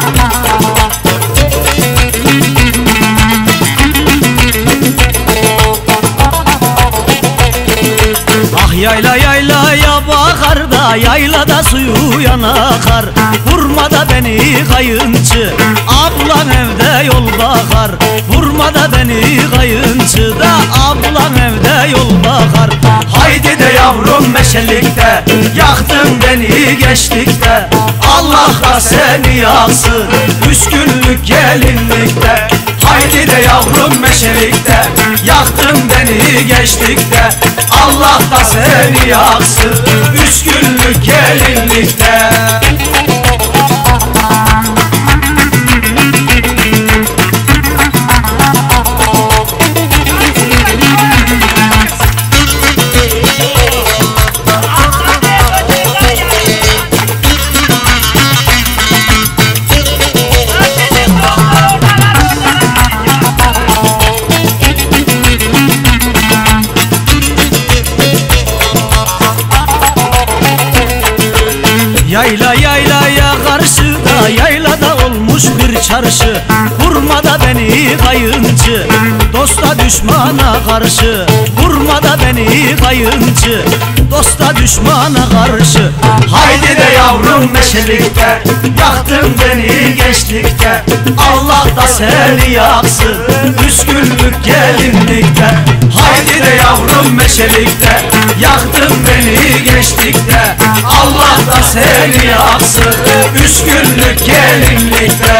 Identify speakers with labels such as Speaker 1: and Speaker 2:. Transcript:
Speaker 1: Yayla yaylaya bakar da yaylada suyu yana akar. Vurma da beni kayınçı, ablan evde yol bakar. Vurma da beni kayınçı da ablan evde yol bakar. Haydi de yavrum meşelikte, yaktın beni geçtikte. Allah da seni yaksın üç günlük gelinlikte. Haydi de yavrum meşelikte, yaktın beni geçtikte. Allah da seni yaksın üç günlük gelinlikte. Yayla yaylaya karşıda, yaylada olmuş bir çarşı. Vurma da beni kayınçı, dosta düşmana karşı. Vurma da beni kayınçı, dosta düşmana karşı. Haydi de yavrum meşelikte, yaktın beni geçtikte. Allah da seni yaksın üç günlük gelinlikte. Haydi de yavrum meşelikte, yaktın beni geçtikte. Allah da seni yaksın üç günlük gelinlikte.